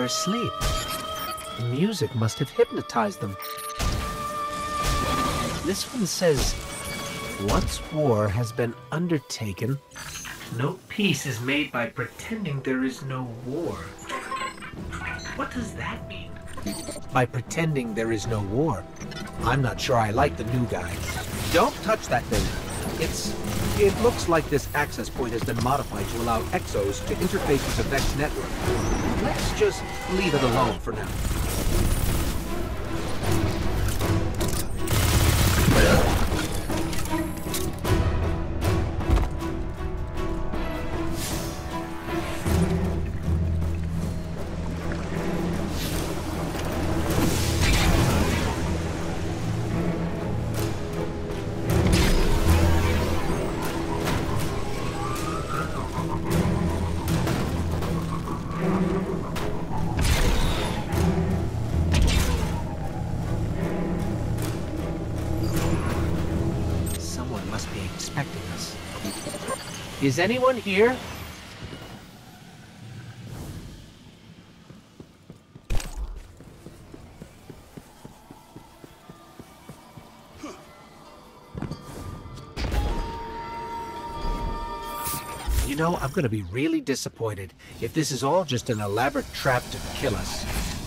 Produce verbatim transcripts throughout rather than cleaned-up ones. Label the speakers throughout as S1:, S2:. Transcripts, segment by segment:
S1: asleep. The music must have hypnotized them. This one says, once war has been undertaken, no peace is made by pretending there is no war. What does that mean? By pretending there is no war. I'm not sure I like the new guy. Don't touch that thing. It's... It looks like this access point has been modified to allow Exos to interface with the Vex network. Let's just leave it alone for now. Is anyone here? You know, I'm gonna be really disappointed if this is all just an elaborate trap to kill us.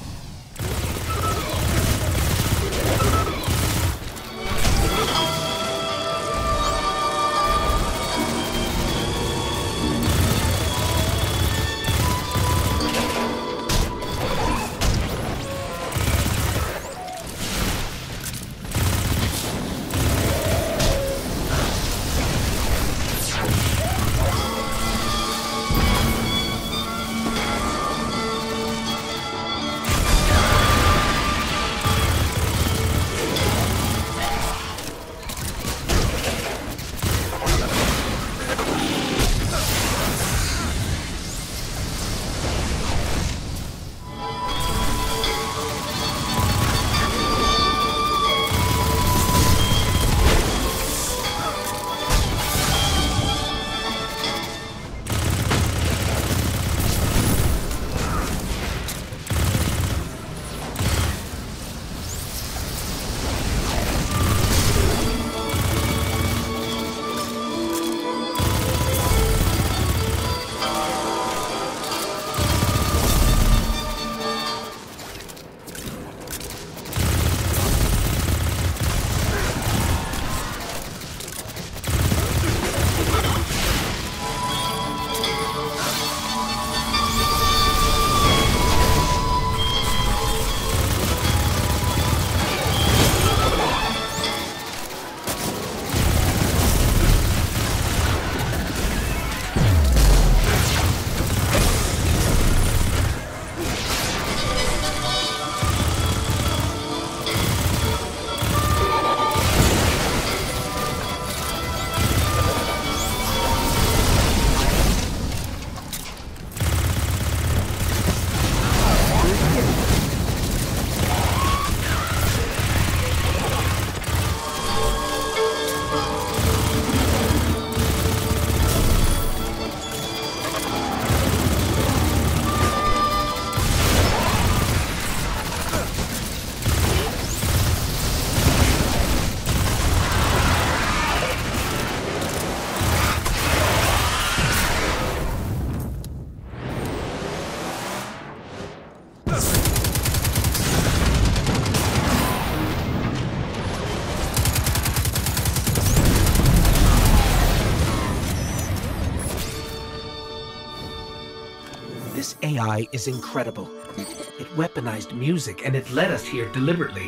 S1: This A I is incredible. It weaponized music and it led us here deliberately.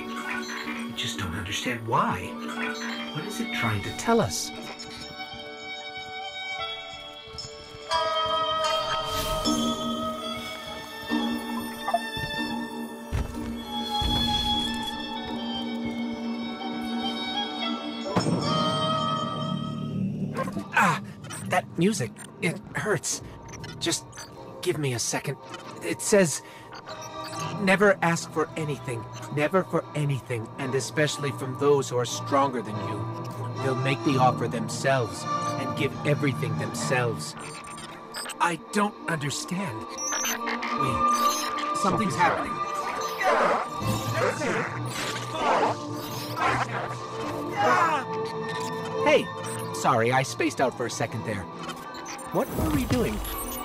S1: I just don't understand why. What is it trying to tell us? Ah, that music, it hurts. Just give me a second. It says, never ask for anything, never for anything, and especially from those who are stronger than you. They'll make the offer themselves and give everything themselves. I don't understand. Wait,
S2: Something's happening.
S1: Hey! Sorry, I spaced out for a second there. What were we doing?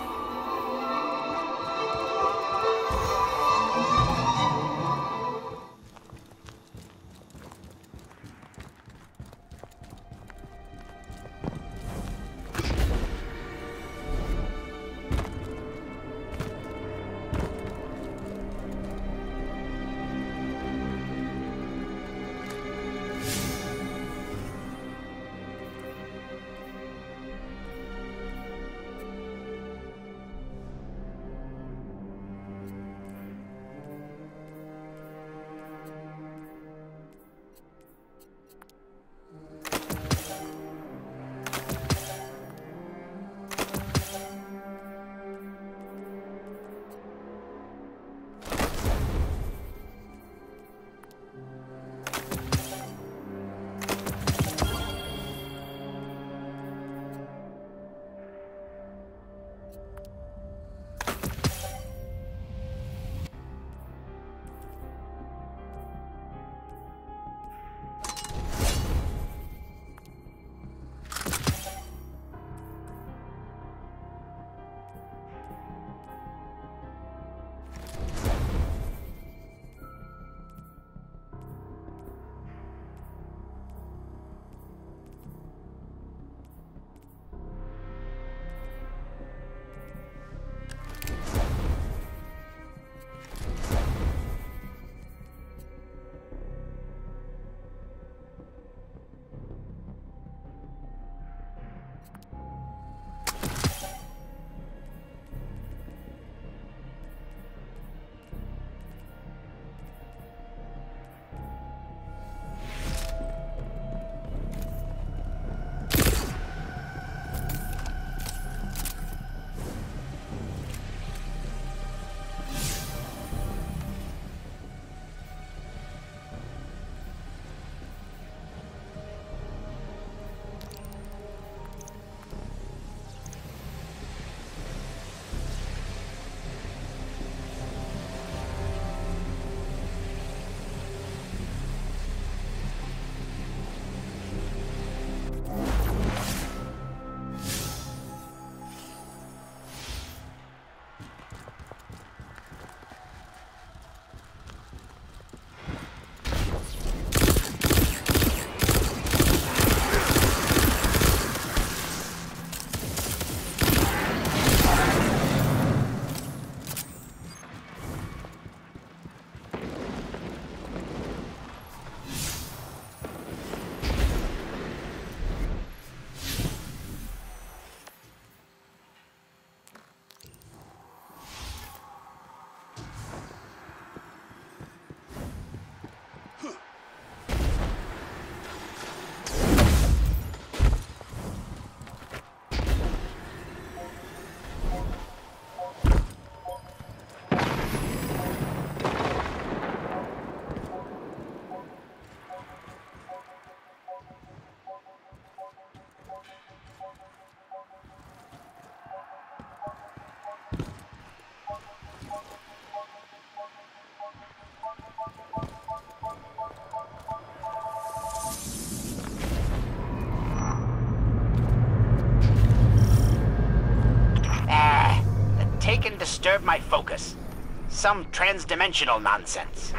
S3: Taken disturbed my focus. Some transdimensional nonsense.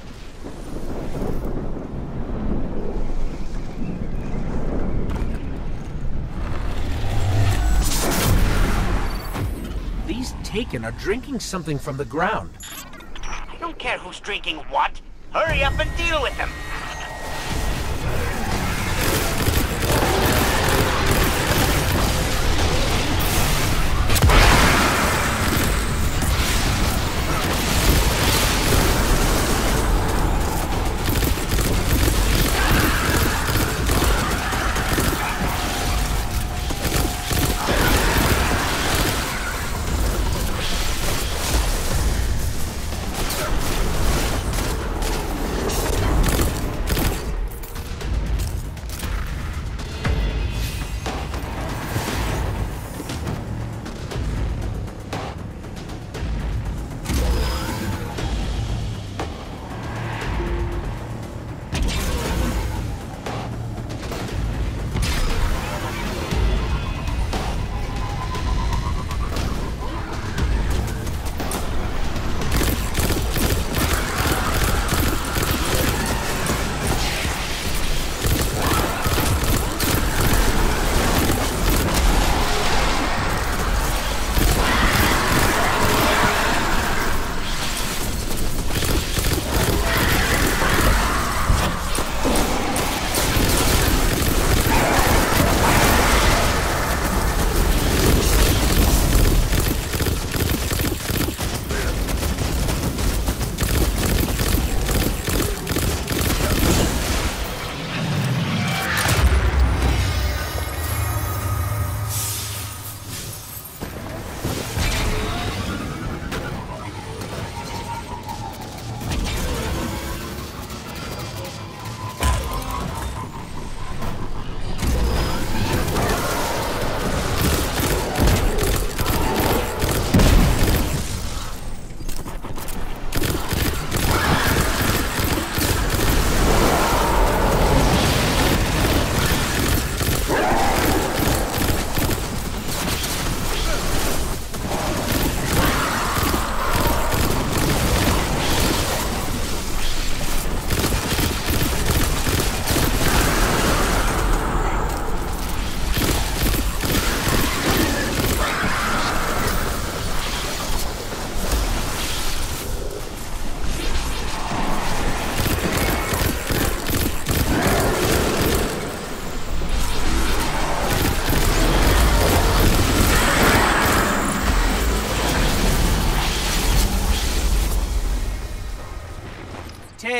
S1: These Taken are drinking something from the ground.
S3: I don't care who's drinking what. Hurry up and deal with them.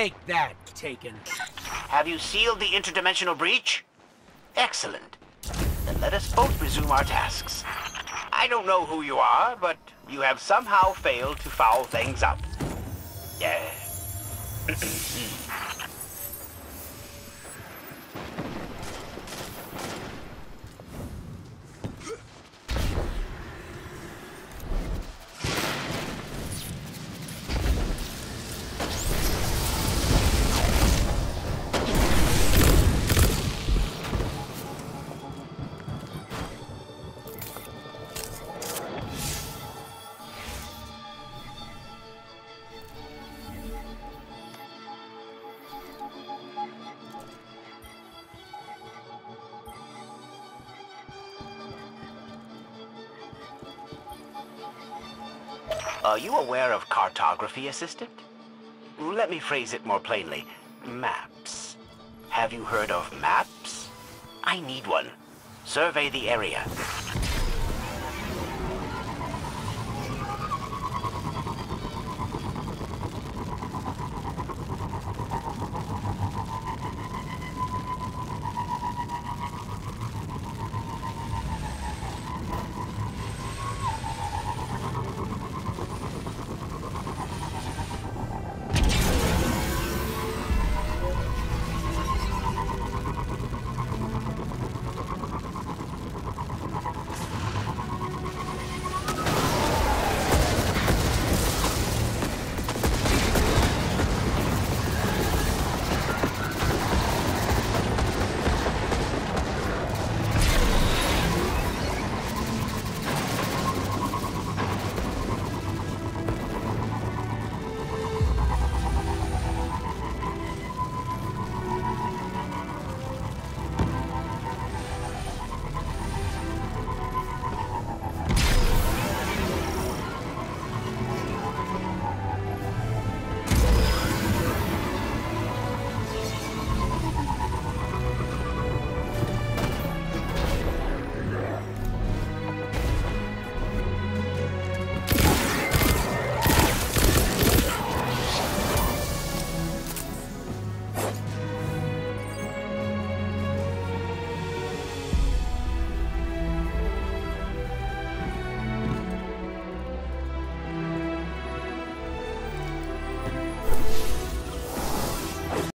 S1: Take that, Taken.
S3: Have you sealed the interdimensional breach? Excellent. Then let us both resume our tasks. I don't know who you are, but you have somehow failed to foul things up. Yeah. Are you aware of cartography, Assistant? Let me phrase it more plainly. Maps. Have you heard of maps? I need one. Survey the area.